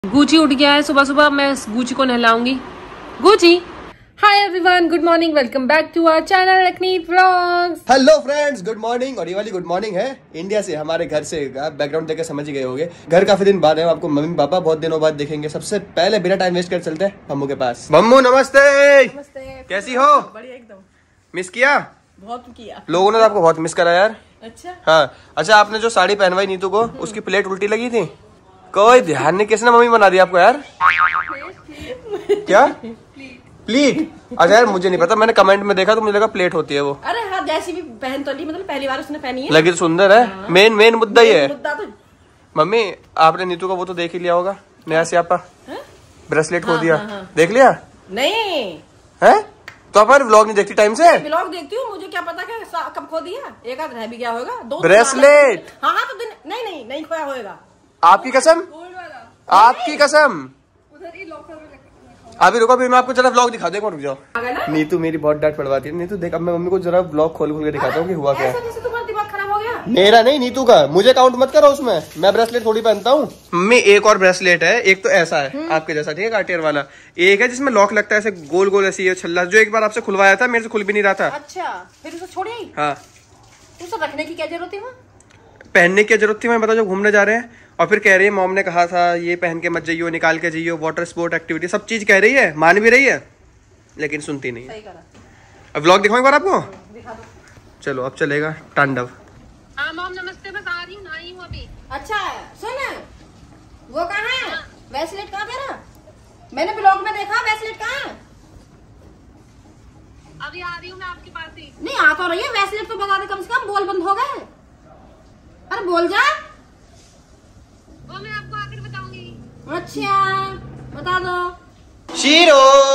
Gucci उठ गया है सुबह सुबह, मैं गुची को नहलाऊंगी। Gucci, hi everyone, good morning, welcome back to our channel Lakhneet vlogs. Hello friends, good morning. और ये वाली गुड मॉर्निंग है इंडिया से, हमारे घर से। आप बैकग्राउंड देख के समझ ही गए होंगे, घर काफी दिन बाद है। आपको मम्मी पापा बहुत दिनों बाद देखेंगे। सबसे पहले बिना टाइम वेस्ट कर चलते हैं मम्मू के पास। मम्मू नमस्ते। नमस्ते। कैसी हो? बढ़िया एकदम। मिस किया? बहुत किया लोगों ने तो आपको बहुत मिस करा यार। अच्छा हाँ, अच्छा आपने जो साड़ी पहनवाई नीतू को, उसकी प्लेट उल्टी लगी थी। कोई ध्यान नहीं, किसने मम्मी बना दिया आपको यार? क्या प्लीट? अच्छा यार मुझे नहीं पता, मैंने कमेंट में देखा तो मुझे लगा प्लेट होती है वो। अरे हाँ, जैसी भी पहन तो ली, मतलब पहली बार उसने पहनी है। लगी तो सुंदर है। हाँ। मेन मुद्दा ही है। मुद्दा तो मम्मी आपने नीतू का वो तो देख ही लिया होगा, नया स्यापा ब्रेसलेट खो दिया। हाँ। देख लिया? नहीं है तो आप व्लॉग नहीं देखती टाइम से? ब्लॉग देखती हूँ, मुझे क्या पता कब खो दिया। एक आध रह भी गया होगा। दो ब्रेसलेट? हाँ तो दिन नहीं खोया होगा। आपकी कसम, आपकी कसम। अभी रुको, अभी मैं आपको जरा व्लॉग दिखा दूं, रुक जाओ। नीतू मेरी बहुत डांट पड़वाती है। नीतू देख, अब मैं मम्मी को जरा व्लॉग खोल के दिखाता हूँ कि हुआ क्या है। तुम्हारा दिमाग खराब हो गया? मेरा नहीं, नीतू का। मुझे काउंट मत करो उसमें, मैं ब्रेसलेट थोड़ी पहनता हूँ। मम्मी एक और ब्रेसलेट है, एक तो ऐसा है आपके जैसा, ठीक है, कार्टियर वाला। एक है जिसमें लॉक लगता है, ऐसे गोल गोल ऐसी है छल्ला, जो एक बार आपसे खुलवाया था, मेरे से खुल भी नहीं रहा था। अच्छा, फिर उसे छोड़ी? हाँ। उसे रखने की क्या जरूरत है? पहनने की जरूरत थी, मैं बता, जो घूमने जा रहे हैं। और फिर कह रही है मॉम ने कहा था ये पहन के मत जाइयो, निकाल के जाइयो, वाटर स्पोर्ट एक्टिविटी सब चीज कह रही है, मान भी रही है, लेकिन सुनती नहीं है। सही करा। अब व्लॉग दिखाऊं एक बार आपको? दिखा दो। चलो अब चलेगा तांडव। हाँ मॉम नमस्ते, बस आ रही हूँ, नहाई हूँ अभी। अच्छा सुन, वो कहाँ है? ब्रेसलेट कहाँ तेरा? मैंने ब्लॉग में देखा, ब्रेसलेट कहाँ है? अभी आ रही हूँ मैं आपके पास ही। नहीं आ तो रही है, ब्रेसलेट तो बता दे कम से कम। बोल बंद हो गए। अरे बोल जा। वो मैं आपको आकर बताऊंगी। अच्छा बता दो। शीरो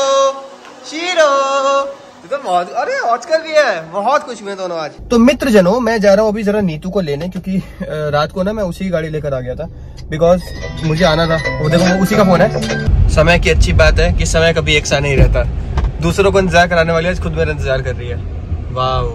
तो बहुत, अरे आजकल भी है, बहुत खुश हुए दोनों आज। तो मित्र जनों, मैं जा रहा हूँ अभी जरा नीतू को लेने, क्योंकि रात को ना मैं उसी गाड़ी लेकर आ गया था, बिकॉज मुझे आना था। वो देखो वो उसी का फोन है। समय की अच्छी बात है कि समय कभी एक सा नहीं रहता। दूसरों को इंतजार कराने वाली आज खुद मेरा इंतजार कर रही है। वाह,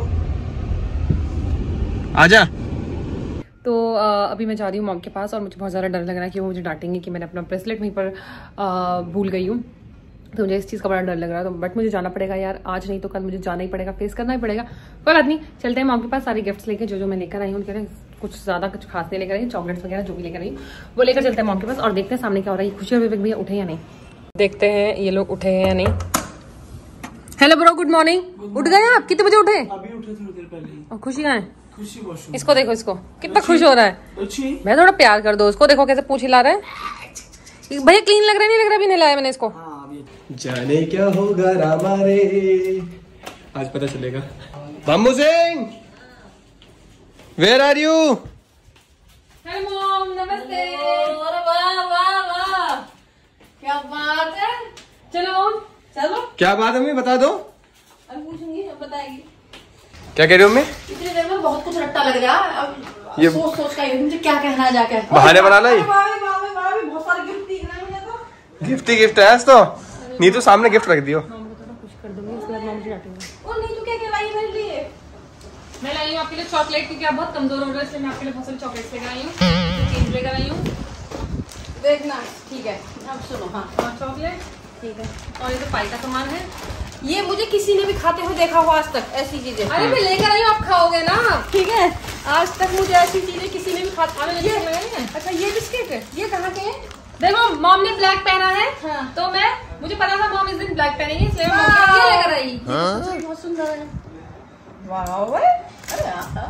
आजा। तो अभी मैं जा रही हूँ मॉम के पास, और मुझे बहुत ज़्यादा डर लग रहा है कि वो मुझे डांटेंगे कि मैंने अपना ब्रेसलेट वहीं पर भूल गई हूँ। तो मुझे इस चीज़ का बड़ा डर लग रहा है। तो बट मुझे जाना पड़ेगा यार, आज नहीं तो कल मुझे जाना ही पड़ेगा, फेस करना ही पड़ेगा। कोई बात नहीं, चलते हैं मॉम के पास। सारे गिफ्ट्स लेके जो मैं लेकर आई हूँ, उनके कुछ ज़्यादा कुछ खास नहीं लेकर आई, चॉकलेट्स वगैरह जो भी लेकर आई हूँ वो लेकर चलते हैं मॉम के पास, और देखते हैं सामने क्या हो रहा है। खुशी और विवेक भैया उठे या नहीं, देखते हैं ये लोग उठे हैं या नहीं। Hello bro, good morning. उठ गए आप? कितने बजे उठे? अभी उठे थोड़ी देर पहले। और खुशी कहाँ है? खुशी वॉशरूम। इसको देखो, इसको कितना खुश हो रहा है। अच्छी। मैं थोड़ा प्यार कर दो उसको, देखो कैसे पूछ हिला रहा है। भैया क्लीन लग रहा है, नहीं लग रहा? अभी नहलाया मैंने इसको। जाने क्या होगा रामा रे, आज पता चलेगा। मामू Singh, where are you? Hello mom, नमस्ते। वाह वाह वाह, क्या बात है। चलो चलो, क्या बात है मम्मी, बता दो। अब पूछूंगी, अब बताएगी। क्या कह रही हो मम्मी? इतनी देर में बहुत कुछ रट्टा लग रहा है। अब ये सोच का मुझे क्या कहना है जाके। बहाने बना लाई। बहुत सारे गिफ्ट दिख रहे हैं मुझे तो। गिफ्ट है आज तो। नीतू सामने गिफ्ट रख दियो। खुश कर दूंगी, उसके बाद मॉम मुझे डांटेंगे। और नीतू क्या लाई मेरे लिए? मैं लाई हूँ आपके लिए चॉकलेट, क्योंकि आप बहुत कमजोर हो रहे हो, इसलिए मैं आपके लिए बहुत सारी चॉकलेट्स लेकर आई हूँ, चीज लेकर आई हूँ। देखना, ठीक है। अब सुनो, हाँ चॉकलेट, ठीक है। और ये तो पाई का सामान है। ये मुझे किसी ने भी खाते हुए देखा हो आज तक, ऐसी चीजें। अरे मैं लेकर आई हूँ, आप खाओगे ना? ठीक है, आज तक मुझे ऐसी चीजें किसी ने भी खाते। ये अच्छा, ये बिस्किट है, ये कहाँ के हैं? देखो मॉम ने ब्लैक पहना है, हाँ। तो मुझे पता था मॉम इस दिन ब्लैक पहनेगी, इसलिए मैं मॉम के लिए ये लेकर आई। बहुत सुंदर है। वाह, अरे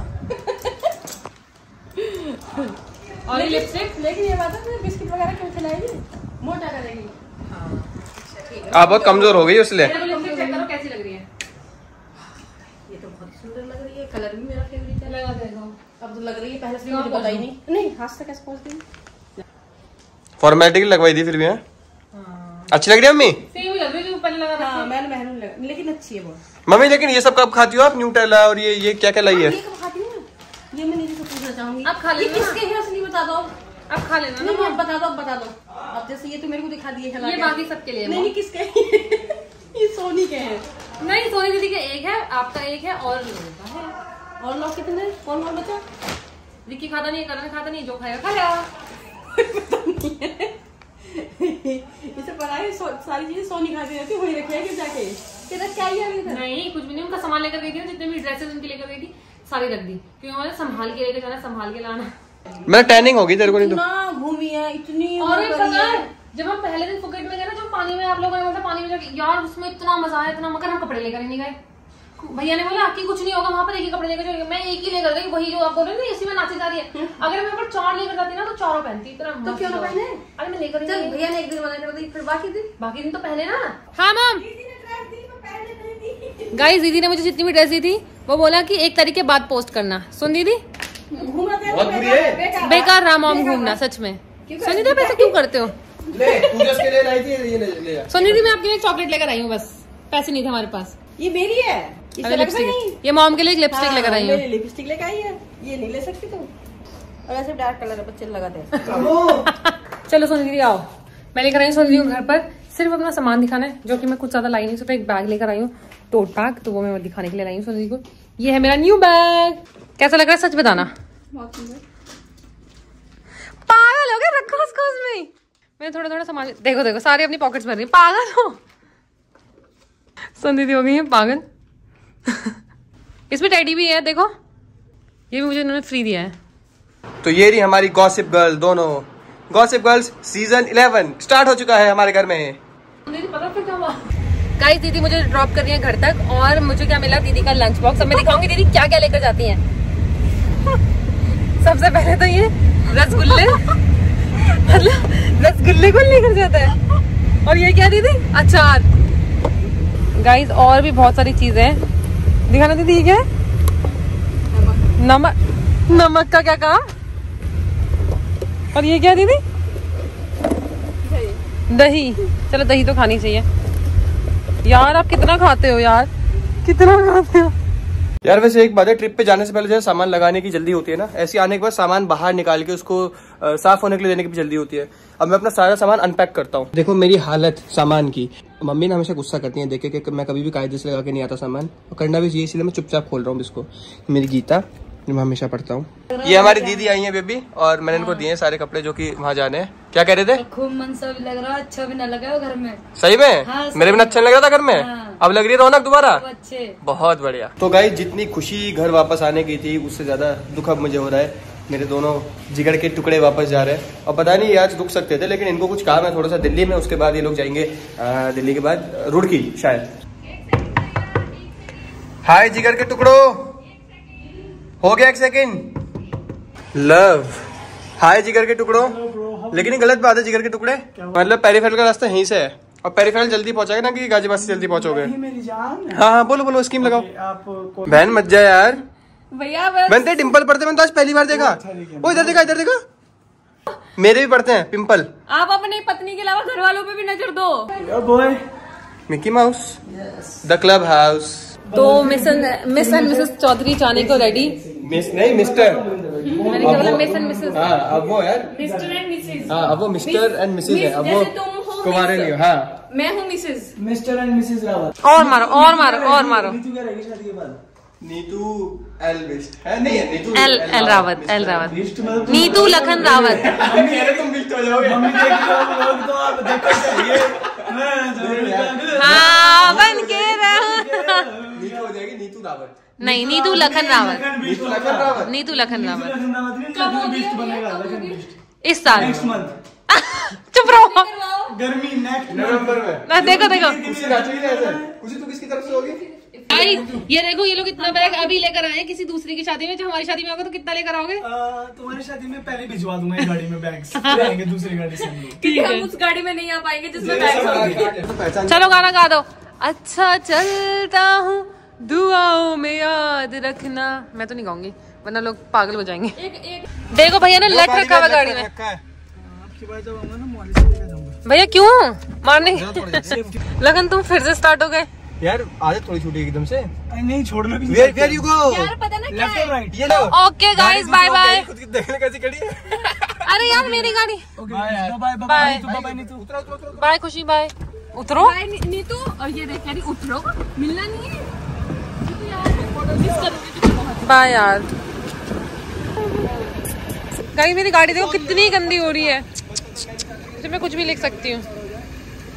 और ये लिपस्टिक। लेकिन ये बात है, बिस्किट वगैरह क्यों खिलाएगी? मोटा करेगी। आप बहुत कमजोर हो गई इसलिए। लिपस्टिक चेक करो कैसी लग रही है। ये तो बहुत सुंदर लग रही है, कलर भी मेरा फेवरेट है। लगा देगा। अब तो लग रही है, पहले से मुझे पता ही नहीं हाथ से कैसे पहुंच गई। फॉर्मेलिटी लगवाई थी फिर भी। अच्छी लग रही है मम्मी? सेम लग रही है जो पहले लगा रखी है। हाँ, मैंने मेहरून लगा, लेकिन अच्छी है बहुत। मम्मी लेकिन ये सब कब खाती हो आप? न्यूटेला और ये क्या क्या लाई है? ये कब खाती हूँ? ये मैं नीचे से पूछना चाहूंगी। आप खा ये लेना। किसके हैं असली, बता दो। आप खा लेना नहीं, ना। अब बता दो, अब बता दो। अब जैसे ये तो मेरे को दिखा दिए ये बाकी सबके लिए। नहीं, किसके? ये सोनी के हैं। नहीं, सोनी दीदी का एक है, आपका एक है, और लोगों का है। और लोग कितने? कौन कौन बचा? विक्की खाता नहीं, करण खाता नहीं, जो खाएगा खाया। इसे पता है सारी चीजें सोनी खाती रहती, वही रखी है जाके। तेरा क्या ही है? नहीं कुछ भी नहीं, उनका सामान लेकर गई थी ना, जितने भी ड्रेसेस उनकी लेकर गई थी सारी रख दी, क्योंकि उन्होंने संभाल के लेकर जाना, संभाल के लाना। मैं टैनिंग होगी तेरे को नहीं तो। इतना घूमी है, इतनी और जब हम पहले दिन फुकेट में गए ना, जब पानी में आप लोगों ने मतलब पानी में जाके, यार उसमें इतना मजा आया, इतना, मगर हम कपड़े लेकर ही नहीं गए। भैया ने बोला कि कुछ नहीं होगा, वहां पर एक ही कपड़े लेकर जाएंगे। मैं एक ही लेकर गई, वही जो आप बोल रहे हो ना, इसी में नाची जा रही है। अगर मैं पर 4 लेकर जाती ना तो 4 पहनती। इतना तो क्यों ना पहने? अरे मैं लेकर चल भैया ने एक दिन मना कर दी, फिर बाकी दिन तो पहले ना। हाँ मैम, गाइस दीदी ने मुझे जितनी भी ड्रेस दी थी वो बोला कि 1 तारीख के बाद पोस्ट करना। सुन दीदी, बेकार रहा मॉम घूमना, सच में। सुन दीदी, पैसे क्यों करते हो? के लिए लाई थी, ये ले। सुन दीदी, मैं आपके लिए चॉकलेट लेकर आई हूँ, बस पैसे नहीं थे हमारे पास। ये मेरी है, ये मॉम के लिए एक लिपस्टिक लेकर आई हूँ। लिपस्टिक लेकर आई है, ये नहीं ले सकती तुम। और ऐसे डार्क कलर है, बच्चे लगाते हैं। चलो सोनी दीदी आओ, मैं लेकर आई हूँ सोनी दीदी को घर पर। सिर्फ अपना सामान दिखाना है, जो कि मैं कुछ ज्यादा लाई नहीं, सिर्फ एक बैग लेकर आई हूँ, टोट बैग, तो वो मैं दिखाने के लिए लाई हूँ सोनी दीदी को। ये है मेरा न्यू बैग। कैसा लग रहा है सच बताना? पागल हो गए, रखो उसको उसमें। मैं थोड़ा सामान, देखो सारे अपनी पॉकेट्स भर रही है, पागल हो। सोनी दीदी हो गई है पागल। इसमें टेडी भी है, देखो, ये भी मुझे इन्होंने फ्री दिया है। तो ये रही हमारी गॉसिप गर्ल, दोनों गॉसिप गर्ल्स सीजन 11 स्टार्ट हो चुका है हमारे घर में। पता फिर क्या हुआ? गाइस दीदी मुझे ड्रॉप कर रही है घर तक, और मुझे क्या मिला, दीदी का लंच बॉक्स। अब मैं दिखाऊंगी दीदी क्या क्या लेकर जाती हैं। सबसे पहले तो ये रसगुल्ले, मतलब रसगुल्ले कौन लेकर जाता है? और ये क्या दीदी? अचार। गाइस और भी बहुत सारी चीजें हैं, दिखाना दीदी। ये क्या है? नमक का क्या कहा? और ये क्या दीदी? दही। चलो दही तो खानी चाहिए यार। आप कितना खाते हो यार, कितना खाते हो यार? वैसे एक बात है, ट्रिप पे जाने से पहले जो सामान लगाने की जल्दी होती है ना, ऐसे आने के बाद सामान बाहर निकाल के उसको साफ होने के लिए देने की भी जल्दी होती है। अब मैं अपना सारा सामान अनपैक करता हूँ। देखो मेरी हालत सामान की। मम्मी ने हमेशा गुस्सा करती है देखे कि मैं कभी भी कायदे से लगा के नहीं आता सामान, और करना भी चाहिए, इसलिए मैं चुपचाप खोल रहा हूँ इसको। मेरी गीता जो मैं हमेशा पढ़ता हूँ। ये हमारी दीदी आई है बेबी, और मैंने इनको दिए सारे कपड़े जो कि वहाँ जाने हैं। क्या कह रहे थे? खूब मन सा भी लग रहा, अच्छा भी ना लगा घर में। सही में? हाँ, मेरे भी अच्छा लग रहा था घर में। हाँ। अब लग रही है रौनक दोबारा। अच्छे, बहुत बढ़िया। तो गाइस जितनी खुशी घर वापस आने की थी, उससे ज्यादा दुख अब मुझे हो रहा है। मेरे दोनों जिगर के टुकड़े वापस जा रहे हैं, और पता नहीं आज रुक सकते थे, लेकिन इनको कुछ काम है थोड़ा सा दिल्ली में। उसके बाद ये लोग जाएंगे दिल्ली के बाद रुड़की शायद। हाय जिगर के टुकड़ों, हो गया 1 सेकंड। लव, हाय जिगर के टुकड़ों। लेकिन ये गलत बात है, जिगर के टुकड़े मतलब पेरीफेरल का रास्ता यहीं से है, और पेरीफेरल जल्दी पहुंचेगा ना कि गाजीबाद से जल्दी पहुंचोगे? मेरी जान। हाँ बोलो स्कीम लगाओ। आप बहन मत जा यार, भैया बनते डिम्पल पड़ते, मैंने तो आज पहली बार देखा। ओ इधर देखा, इधर देखा, मेरे भी पड़ते हैं पिंपल। आप अपनी पत्नी के अलावा घर वालों पे भी नजर दो। Bye Mickey Mouse, the clubhouse. तो मिस एंड मिसेस चौधरी जाने को रेडी। मिस नहीं मिस्टर, मैंने क्या बोला? Miss and Mrs. हाँ अब वो यार मिस्टर एंड मिसेज। हाँ अब वो मिस्टर एंड मिसेज है, अब वो कुमारे नहीं हो। हाँ मैं हूँ Mrs. Mister and Mrs Rawat. और मारो और मारो और मारो। नीतू क्या रहेगी शादी के बाद? नीतू एल बिस्ट है, नहीं है Neetu L Rawat, L Rawat, list मतलब नीतू लखन रावत। मम्मी अरे तुम बिस्ट हो जाओगे। मम्मी देख रहे हो तो आप देखो चाहिए। मैं जरूर हाँ बन के रहो। नीतू हो जाएगी नीतू रावत। नहीं, नीतू लखन रावत, नीतू लखन रावत, नीतू लखन रावत। लखन बिस्ट बनेगा, लखन बिस्ट इस साल नेक्स्ट मंथ। चुप रहो। गर्मी नेक्स्ट नवंबर में। ना देखो खुशी नाचेगी ना ऐसे। खुशी तू किसकी तरफ से होगी? भाई ये देखो, ये लोग इतना बैग अभी लेकर आए किसी दूसरी की शादी में। जो हमारी शादी में होगा तो कितना लेकर आओगे? तुम्हारी शादी में पहले भिजवा दूंगा एक गाड़ी में बैग्स, जाएंगे दूसरी गाड़ी से हम लोग। क्योंकि हम उस गाड़ी में नहीं आ पाएंगे जिसमें बैग होंगे। चलो गाना गा दो। अच्छा चलता हूँ दुआओं में याद रखना। मैं तो नहीं गाऊंगी वरना लोग पागल हो जाएंगे। देखो भैया ने लट रखा हुआ गाड़ी में। आपकी बात जब आऊंगा ना मॉल से लेकर जाऊंगा। भैया क्यों मारने? लगन तुम फिर से स्टार्ट हो गए यार। आदत थोड़ी छूटी एकदम से। नहीं छोड़ना भी। Where you go? यार पता ना क्या लेफ्ट है? और राइट। ये लो। Okay guys bye bye. खुद की देखने कैसी खड़ी है। अरे यार मेरी गाड़ी। Bye bye Bye. Bye bye Neetu. Bye Khushi bye. उतरो। बाय नीतू। और ये देख यार, उतरो, मिलना नहीं है तो यार मिस करोगे तुझे बहुत। बाय यार। गाइस मेरी गाड़ी देखो कितनी गंदी हो रही है। मैं कुछ भी लिख सकती हूँ।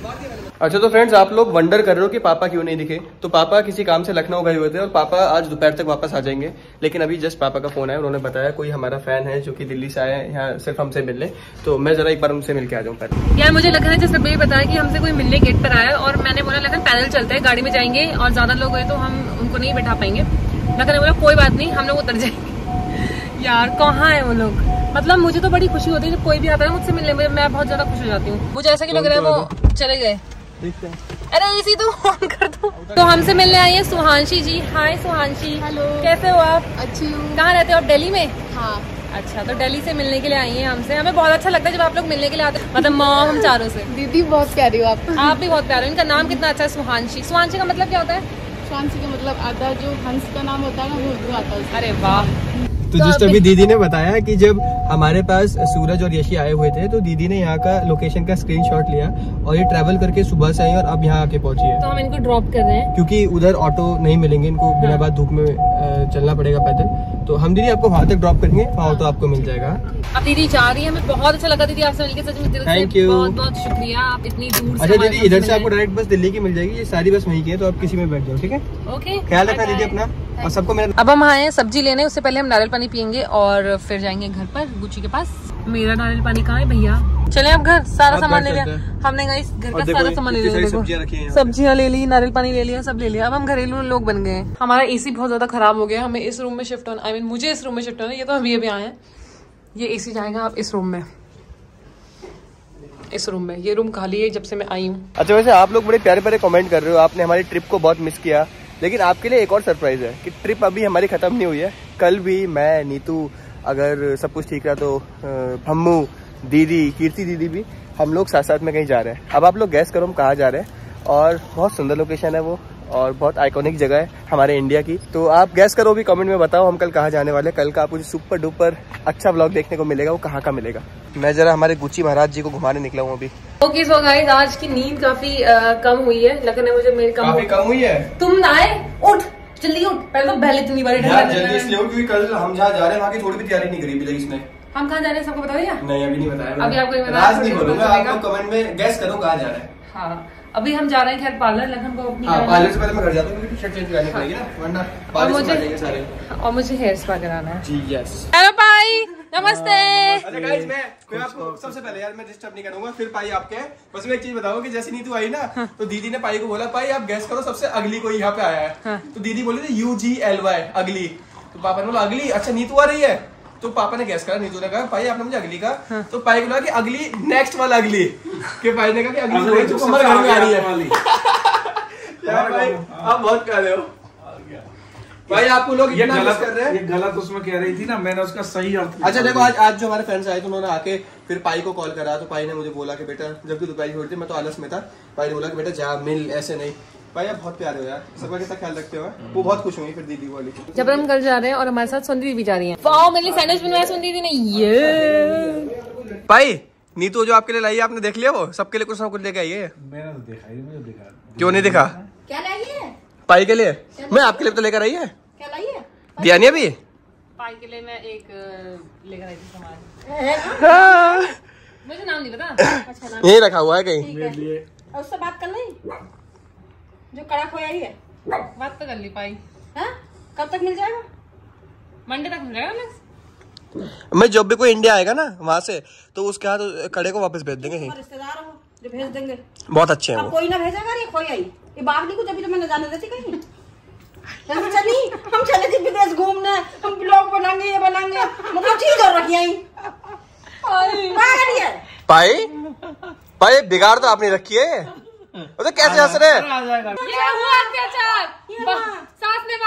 अच्छा तो फ्रेंड्स, आप लोग वंडर कर रहे हो कि पापा क्यों नहीं दिखे। तो पापा किसी काम से लखनऊ गए हुए थे और पापा आज दोपहर तक वापस आ जाएंगे। लेकिन अभी जस्ट पापा का फोन आया, उन्होंने बताया कोई हमारा फैन है जो कि दिल्ली से आया है यहाँ सिर्फ हमसे मिलने। तो मैं जरा एक बार उनसे मिलके आ जाऊँ पहले। यार मुझे लखन ने जैसे भी बताया कि हमसे कोई मिलने गेट पर आया और मैंने बोला लखन पैदल चलते हैं, गाड़ी में जाएंगे और ज्यादा लोग गए तो हम उनको नहीं बैठा पाएंगे। लखन ने बोला कोई बात नहीं, हम लोग उतर जाएंगे। यार कहाँ है वो लोग, मतलब मुझे तो बड़ी खुशी होती है जब कोई भी आता है मुझसे मिलने में, मैं बहुत ज्यादा खुश हो जाती हूँ। मुझे ऐसा कि लग रहा है वो चले गए। अरे इसी तो ऑन कर दो। तो हमसे मिलने आई है सुहांशी जी। हाय सुहांशी। हेलो, कैसे हो आप? अच्छी हूँ। कहाँ रहते हो आप? दिल्ली में? हाँ। अच्छा, तो दिल्ली से मिलने के लिए आई हैं हमसे। हमें बहुत अच्छा लगता है जब आप लोग मिलने के लिए आते हैं, मतलब मॉम हम चारों से। दीदी बहुत प्यारी हो आप। आप भी बहुत प्यारे हो। इनका नाम कितना अच्छा है, सुहांशी। सुहांशी का मतलब क्या होता है? सुहांशी का मतलब आता है जो हंस का नाम होता है ना, वो उर्दू आता है। अरे वाह। तो जिस अभी दीदी ने बताया कि जब हमारे पास सूरज और यशी आए हुए थे तो दीदी ने यहाँ का लोकेशन का स्क्रीनशॉट लिया और ये ट्रैवल करके सुबह से आई और अब यहाँ आके पहुंची है। तो हम इनको ड्रॉप कर रहे हैं क्योंकि उधर ऑटो नहीं मिलेंगे इनको, बिना बात धूप में चलना पड़ेगा पैदल। तो हम दीदी आपको वहाँ तक ड्रॉप करेंगे, वहाँ ऑटो आपको मिल जाएगा। अब दीदी जा रही है, हमें बहुत अच्छा लगा दीदी आपसे मिलकर, सच में दिल से बहुत बहुत शुक्रिया। आप इतनी दूर से। अच्छा दीदी, इधर से आपको डायरेक्ट बस दिल्ली की मिल जाएगी, ये सारी बस वहीं की है, तो आप किसी में बैठ जाओ, ठीक है? ओके, ख्याल रखना दीदी अपना और सबको मेरा। अब हम आए हैं सब्जी लेने, उससे पहले हम नारियल पानी पियेंगे और फिर जाएंगे घर पर गुच्ची के पास। मेरा नारियल पानी कहाँ है भैया? चले अब घर, सारा सामान ले लिया हमने, गाइस घर का सारा सामान ले लिया, सब्जियां ले ली, नारियल पानी ले लिया, सब ले लिया। अब हम घरेलू लोग बन गए। हमारा एसी बहुत ज्यादा खराब हो गया, हमें इस रूम में शिफ्ट होना, मुझे इस रूम में शिफ्ट होना। ये तो अभी अभी आए हैं, ये एसी जाएगा आप इस रूम में, इस रूम में। ये रूम खाली है जब से मैं आई हूँ। अच्छा वैसे आप लोग बड़े प्यारे प्यारे कमेंट कर रहे हो, आपने हमारी ट्रिप को बहुत मिस किया, लेकिन आपके लिए एक और सरप्राइज है कि ट्रिप अभी हमारी खत्म नहीं हुई है। कल भी मैं, नीतू, अगर सब कुछ ठीक रहा तो भम्मू दीदी, कीर्ति दीदी भी, हम लोग साथ साथ में कहीं जा रहे हैं। अब आप लोग गैस करो हम कहाँ जा रहे हैं, और बहुत सुंदर लोकेशन है वो और बहुत आइकॉनिक जगह है हमारे इंडिया की। तो आप गैस करो भी, कमेंट में बताओ हम कल कहाँ जाने वाले हैं। कल का आपको सुपर डुपर अच्छा व्लॉग देखने को मिलेगा, वो कहाँ का मिलेगा। मैं जरा हमारे गुच्ची महाराज जी को घुमाने निकला हूँ अभी। ओके सो गाइस, आज की नींद काफी कम हुई है, लेकिन मुझे मेरी कम हुई है। तुम आए, उठ जल्दी उठ, पहले तो बहल इतनी बारी जल्दी इसलिए उठ क्योंकि कल हम जहाँ जा रहे हैं वहाँ की थोड़ी भी तैयारी नहीं करी अभी इसने। हम कहाँ जा रहे हैं सबको बता दिया? नहीं अभी नहीं बताया। अभी आपको राज नहीं बोलूंगा, आप लोग कमेंट में गैस करो कहाँ जा रहे हैं। हाँ, अभी हम जा रहे हैं खैर पार्लर, लखन को अपनी पार्लर से पहले मैं घर जाता हूँ क्योंकि टी-शर्ट चेंज करानी पड़ेगी ना, वरना और मुझे हेयर स्पा कराना है। जी यस। हेलो पाई, नमस्ते। अच्छा गाइस, मैं आपको सबसे पहले यार मैं डिस्टर्ब नहीं करूंगा, फिर पाई आपके। बस मैं एक चीज बताऊं कि जैसे नीतू आई ना तो दीदी ने पाई को बोला, पाई आप गैस करो सबसे अगली कोई यहाँ पे आया है। तो दीदी बोली थी UGLY अगली, तो पापा ने बोला अगली, अच्छा नीतू आ रही है। तो पापा ने गैस करा, नीतू ने कहा पाई आपने मुझे अगली कहा, तो पाई को लगा कि अगली नेक्स्ट वाला अगली, के पाई ने कहा कि अगली वो जो हमारे घर में आ रही है। यार भाई आप बहुत प्यारे हो भाई, आपको लोग ये गलत कर रहे हैं। ये गलत उसमें कह रही थी ना, मैंने उसका सही अर्थ। अच्छा देखो, आज जो हमारे फ्रेंड्स आए थे उन्होंने आके फिर पाई को कॉल करा, तो पाई ने मुझे बोला कि बेटा, जबकि दोपहर हो रही थी मैं तो आलस में था, पाई ने बोला कि बेटा जा मिल, ऐसे नहीं। भाई आप बहुत प्यारे हो यार, सबका कितना ख्याल रखते हो। वो बहुत खुश हुई फिर दीदी वाली जब हम कल जा रहे हैं और हमारे साथ सुंदरी भी जा रही है। वाओ, मेरे लिए सैंडविच बनवाया सुंदरी दी ने। ये पाई नीतू जो आपके लिए लाई है, आपने देख लिया? वो सबके लिए कुछ ना कुछ लेके आई है। मैंने तो देखा ही, मुझे देखा। क्यों नहीं देखा? क्या लाई है? पाई के लिए मैं आपके लिए तो लेकर आई है। क्या लाई है? दिया नहीं अभी? पाई के लिए मैं एक लेकर आई थी सामान, मुझे नाम नहीं पता। अच्छा नाम यही रखा हुआ है कहीं। और उससे बात कर ली जो कड़ा खोया ही है, बात तो कर ली पाई। हाँ? कब तक मिल जाएगा? मंडे तक मिल जाएगा। मैं जब भी कोई इंडिया आएगा ना वहाँ से, तो उसके हाथ कड़े को वापस भेज देंगे। रिश्तेदार हो जो भेज देंगे, बहुत अच्छे हैं अब कोई ना भेजेगा। ये खोया ही, ये बागली को जब भी तो मैंने जाने देती कहीं। हम चले थे विदेश घूमने, हम ब्लॉग बनाएंगे, ये बनाएंगे, मतलब चीज और रखी आई। पाई पाई बिगाड़ तो आपने रखी है। तो कैसे हंस रहे? ये हुआ अत्याचार, सास ने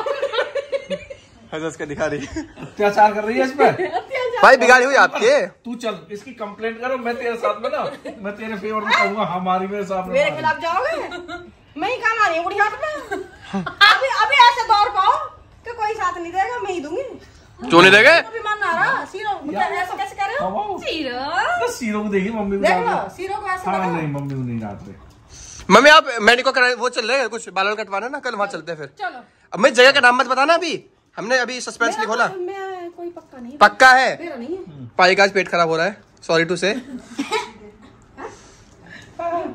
हंस के दिखा रही, अत्याचार कर रही है इस पर। भाई बिगाड़ी हुई आपके। तू चल इसकी कंप्लेंट करो, मैं तेरे साथ में ना, मैं तेरे फेवर में कहूंगा, हमारी मेरे साथ मेरे खिलाफ जाओगे? मैं ही काम आ रही हूँ बुढ़ी हाथ में। अभी ऐसे दौड़ पाओ कि कोई साथ नहीं देगा, मैं ही दूंगी। क्यों नहीं देंगे? अभी मन आ रहा सीरो, ऐसा कैसे कह रहे हो? सीरो सीरो को देखिए मम्मी को, सीरो को ऐसा हाँ नहीं मम्मी को नहीं डांट रहे। मम्मी आप मैनिको करा, वो चल रहे हैं कुछ बाल कटवाना ना, कल वहाँ चलते हैं फिर। चलो अब मैं जगह का नाम मत बताना, अभी हमने अभी सस्पेंस नहीं खोला। मैं कोई पक्का नहीं, पक्का है? मेरा नहीं है। पाई का आज पेट खराब हो रहा है, सॉरी टू से।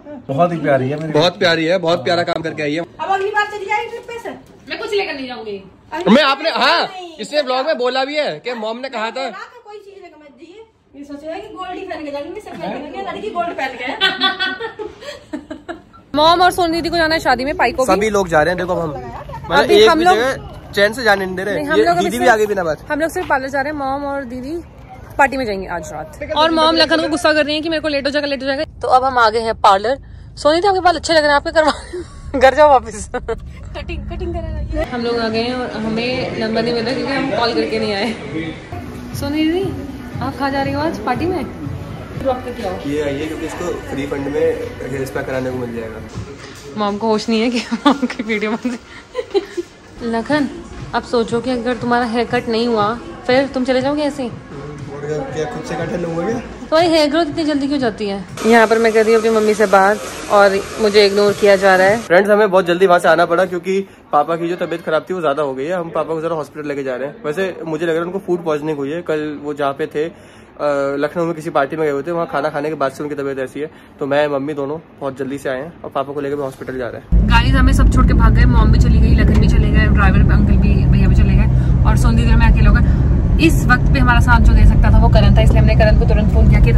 बहुत ही प्यारी है मेरी। बहुत प्यारी है, बहुत प्यारा काम करके आई है। अब अगली बार चली जाएगी ट्रिप पे से। मैं कुछ लेकर नहीं जाऊंगी। मैं आपने हाँ इसने ब्लॉग में बोला भी है कि मॉम ने कहा था कोई चीज लेकर मत दिए, ये सोचेगा कि गोल्ड ही पहन के जाएंगे, सब पहन लड़की गोल्ड पहन के। मॉम और सोनी दीदी को जाना है शादी में, पाई को सभी लोग जा रहे हैं। देखो हम मतलब अभी एक हम भी लोग- जगह चैन से जाने नहीं दे रहे। हम ये लोग अभी दीदी भी सिर्फ- आगे बिना बात। हम लोग सिर्फ पार्लर जा रहे हैं, मॉम और दीदी पार्टी में जाएंगे आज रात। और मॉम लखन को गुस्सा कर रही है कि मेरे को लेट हो जाएगा। तो अब हम आ गए हैं पार्लर। सोनी थी आपके बाल अच्छे लग रहे हैं, आपके करवा घर जाओ वापस। कटिंग करा। हम लोग आ गए हैं और हमें नंबर नहीं मिला क्योंकि हम कॉल करके नहीं आए। सोनी दीदी आप कहाँ जा रही हो आज पार्टी में? ये आई है क्योंकि इसको फ्री फंड में हेयर स्पा कराने को मिल जाएगा। मॉम को होश नहीं है कि मॉम की वीडियो बन लखन अब सोचो कि अगर तुम्हारा हेयर कट नहीं हुआ फिर तुम चले जाओगे ऐसे ही? क्या खुद से कट लूंगा? तो हेयर ग्रोथ इतनी जल्दी क्यों जाती है? यहाँ पर मैं कर रही हूँ अपनी मम्मी से बात और मुझे इग्नोर किया जा रहा है। फ्रेंड्स हमें बहुत जल्दी वहाँ से आना पड़ा क्योंकि पापा की जो तबीयत खराब थी वो ज्यादा हो गई है। हम पापा को जरा हॉस्पिटल लेके जा रहे हैं। वैसे मुझे लग रहा है उनको फूड पॉइजनिंग हुई है। कल वो जहाँ पे थे लखनऊ में किसी पार्टी में गए हुए थे, वहाँ खाना खाने के बाद से उनकी तबीयत ऐसी है। तो मैं मम्मी दोनों बहुत जल्दी से आए हैं और पापा को लेकर हॉस्पिटल जा रहे हैं। गाइस हमें सब छोड़ के भाग गए। मॉम भी चली गई, लखन भी चले गए, ड्राइवर अंकल भी भैया भी चले गए और सोनी दीदी में अकेले हो गए। इस वक्त पे हमारा साथ जो दे सकता था वो करण था, इसलिए हमने करण को तुरंत फोन किया कि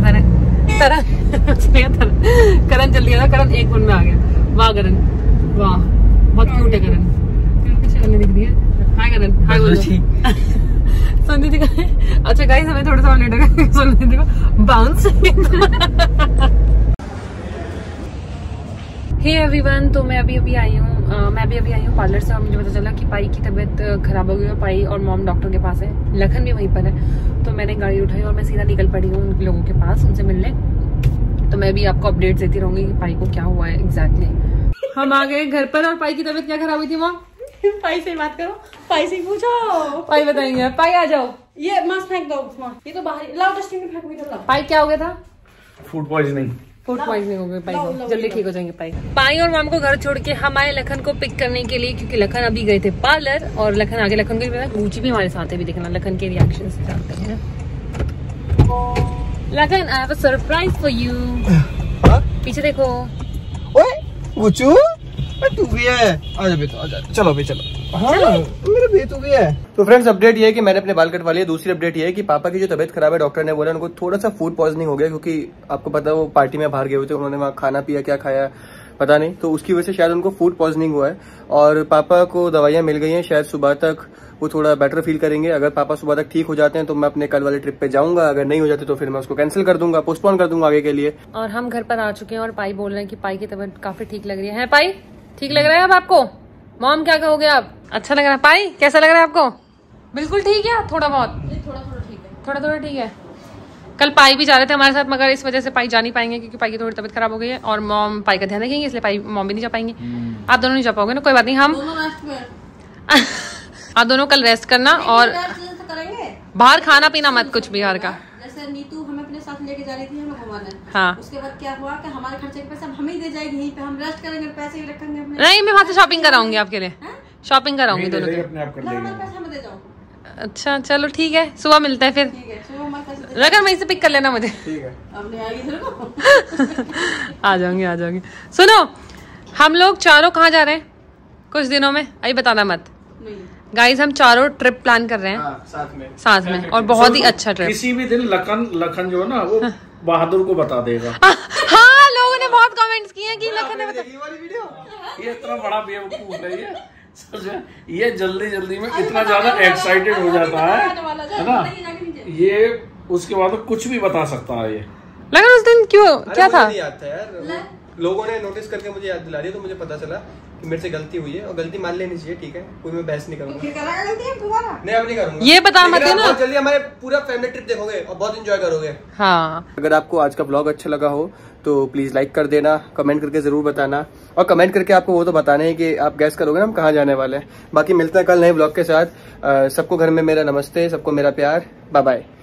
करण चल गया था। करण एक फोन में आ गया। वाह करण वाह, बहुत क्यूट है करण। शक्ल दिख रही है। हाय करण, हाय बोलो। सोनी दीदी का अच्छा गाइस हमें थोड़ा सा और लेट हो गया। सोनी दीदी को बाउंस। हे एवरीवन, तो मैं अभी आई हूँ पार्लर से और मुझे पता चला कि पाई की तबीयत खराब हो गई है। पाई और मॉम डॉक्टर के पास है, लखन भी वहीं पर है। तो मैंने गाड़ी उठाई और मैं सीधा निकल पड़ी हूँ उन लोगों के पास उनसे मिलने। तो मैं भी आपको अपडेट देती रहूंगी कि पाई को क्या हुआ है एग्जैक्टली। हम आ गए घर पर और पाई की तबीयत क्या खराब हुई थी मॉम? पाई से बात करो, पाई से पूछो। पाई बताएंगे। पाई आ जाओ। ये मस्त फेंक दो, ये तो बाहर लाओ, डस्टबिन में फेंक भी दो। पाई क्या हो गया था? Food poisoning. फूड पॉइजनिंग हो गई पाई को, जल्दी ठीक हो जाएंगे पाई। पाई और मॉम को घर छोड़ के हम आए लखन को पिक करने के लिए क्योंकि लखन अभी गए थे पार्लर और लखन आगे। लखन को भी पता, गुची भी हमारे साथ है, भी देखना लखन के रिएक्शन जानते हैं। Lakhan I have a surprise for you. पीछे देखो। ओए गुच्चू तू भी है, आजा बेटा आजा, चलो भी चलो। हाँ मेरा बेटू भी है। तो फ्रेंड्स अपडेट ये है कि मैंने अपने बाल कटवा लिए। दूसरी अपडेट ये है कि पापा की जो तबीयत खराब है, डॉक्टर ने बोला उनको थोड़ा सा फूड पॉइजनिंग हो गया क्योंकि आपको पता है वो पार्टी में बाहर गए हुए थे, उन्होंने वहाँ खाना पिया, क्या खाया पता नहीं, तो उसकी वजह से शायद उनको फूड पॉइजनिंग हुआ है। और पापा को दवाइयाँ मिल गई हैं, शायद सुबह तक वो थोड़ा बेटर फील करेंगे। अगर पापा सुबह तक ठीक हो जाते हैं तो मैं अपने कल वाले ट्रिप पे जाऊंगा, अगर नहीं हो जाते तो फिर मैं उसको कैंसिल कर दूंगा, पोस्टपोन कर दूंगा आगे के लिए। और हम घर पर आ चुके हैं और पाई बोल रहे हैं कि पाई की तबीयत काफी ठीक लग रही है। पाई ठीक लग रहा है अब आपको? मॉम क्या कहोगे आप? अच्छा लग रहा है? पाई कैसा लग रहा है आपको? बिल्कुल ठीक है? थोड़ा बहुत? थोड़ा ठीक है। कल पाई भी जा रहे थे हमारे साथ मगर इस वजह से पाई जा नहीं पाएंगे क्योंकि पाई की थोड़ी तबीयत खराब हो गई है और मॉम पाई का ध्यान रखेंगे, इसलिए पाई मॉम भी नहीं जा पाएंगे। आप दोनों नहीं जा पाओगे ना, कोई बात नहीं। हम आप दोनों कल रेस्ट करना और करेंगे। बाहर खाना पीना मत कुछ भी बाहर का। जैसे नीतू हमें अपने साथ लेके जा रही थी हमें घुमाने। हाँ। उसके बाद क्या हुआ कि हमारे खर्चे के पैसे हम ही दे जाएगी, यहीं पे हम रेस्ट करेंगे, पैसे ही रखेंगे अपने। नहीं मैं वहाँ से शॉपिंग कराऊंगी आपके लिए, शॉपिंग कराऊंगी दोनों की। अपने आप कर हमारे लेंगे। पैसे हमें दे जाओ। अच्छा चलो ठीक है, सुबह मिलते हैं फिर। ठीक है, सुबह हमारे पैसे दे रगर वहीं से पिक कर लेना मुझे। ठीक है अब नहीं आएगी इधर को। आ जाऊंगी। सुनो हम लोग चारों कहाँ जा रहे हैं कुछ दिनों में? अभी बताना मत। नहीं गाइस हम चारों ट्रिप प्लान कर रहे हैं साथ में और बहुत ही अच्छा ट्रिप। किसी भी दिन लखन जो है ना वो बहादुर को बता देगा। हाँ लोगों ने बहुत कमेंट्स किए हैं कि लखन ने ये इतना बड़ा बेवकूफ है ये जल्दी में इतना ज्यादा एक्साइटेड हो जाता है ना, ये उसके बाद कुछ भी बता सकता है ये। लखन उस दिन क्यों क्या था? नहीं आता यार, लोगों ने नोटिस करके मुझे याद दिला दिया तो मुझे पता चला कि मेरे से गलती हुई है और गलती मान लेनी चाहिए। ठीक है, कोई मैं बहस नहीं करूंगा। फिर करा गलती है दोबारा? नहीं अब नहीं करूंगा। ये बता मत देना। बहुत जल्दी हमारे पूरा फैमिली ट्रिप देखोगे और बहुत एंजॉय करोगे। हाँ अगर आपको आज का ब्लॉग अच्छा लगा हो तो प्लीज लाइक कर देना, कमेंट करके जरूर बताना और कमेंट करके आपको वो तो बताना है कि आप गैस करोगे ना हम कहाँ जाने वाले हैं। बाकी मिलते हैं कल नए ब्लॉग के साथ। सबको घर में मेरा नमस्ते, सबको मेरा प्यार, बाय बाय।